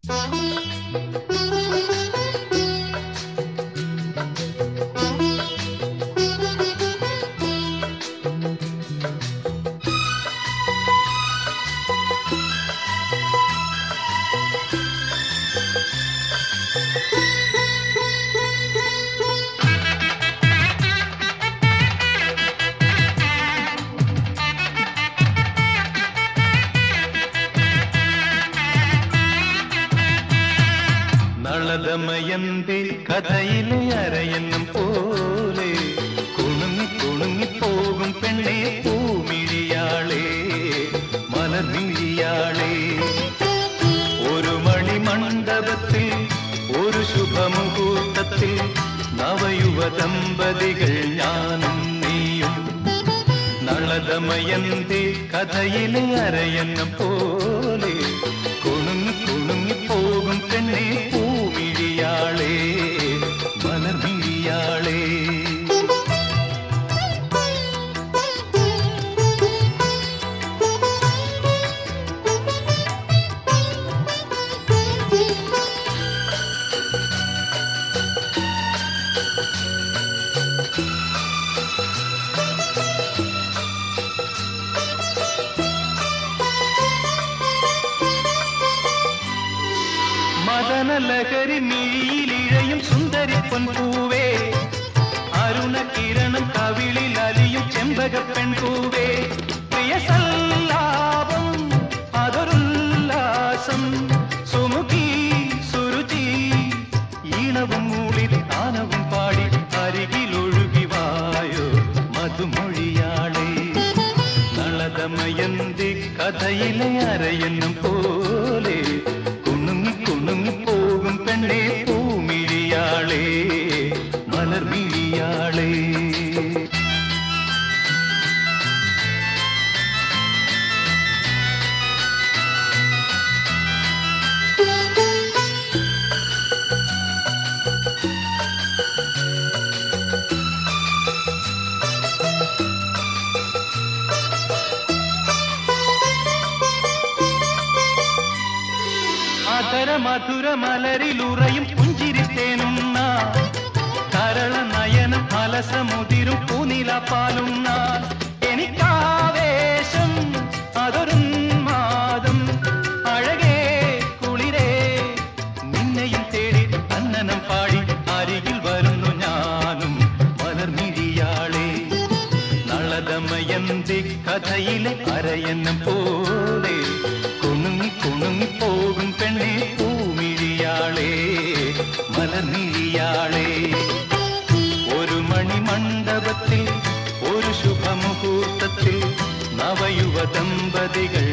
ദമയന്തി കഥയിലെ അരയന്നം പോലെ കുണുങ്ങി കുണുങ്ങിപ്പോകും പെണ്ണെ പൂമിഴിയാളെ മലർമിഴിയാളെ ഒരു മണിമണ്ഡപത്തിൽ ഒരു ശുഭമുഹൂർത്തത്തിൽ നവയുവ ദമ്പതികൾ ഞാനും നീയും നളദമയന്തി കഥയിലെ അരയന്നം പോലെ കുണുങ്ങി കുണുങ്ങിപ്പോകും പെണ്ണെ പൂമിഴിയാളെ മലർമിഴിയാളെ മദനലഹരി മിഴിയിലിഴയും സുന്ദരി പൊൻപൂവേ അരുണകിരണം കവിളിൽ അലിയും ചെമ്പക പെൺപൂവേ പ്രിയ സല്ലാപം അതൊരുല്ലാസം സുമുഖി സുരുചി ഈണവും മൂളി താനവും പാടി അരികിലൊഴുകി വായോ മധുമൊഴിയാളെ നളദമയന്തി കഥയിലെ അരയന്നം പോലെ പോകും പെണ്ണെ പൂമിഴിയാളെ മലർമിഴിയാളെ മധുര മലരിലുറയും പുഞ്ചിരിത്തേനുണ്ണ കരള നയനം അലസമുതിരും പൂനിലപ്പാലുണ്ണ എനിക്കാവേശം അതൊരുന്മാദം അഴകേ കുളിരേ നിന്നെയും തേടി അന്നനം പാടി അരികിൽ വരുന്നു ഞാനും മലർമിഴിയാളെ നളദമയന്തി കഥയിലെ അരയന്നം പോലെ കുണുങ്ങി കുണുങ്ങിപ്പോകും പെണ്ണെ പൂമിഴിയാളെ മലർമിഴിയാളെ ഒരു മണിമണ്ഡപത്തിൽ ഒരു ശുഭമുഹൂർത്തത്തിൽ നവയുവ ദമ്പതികൾ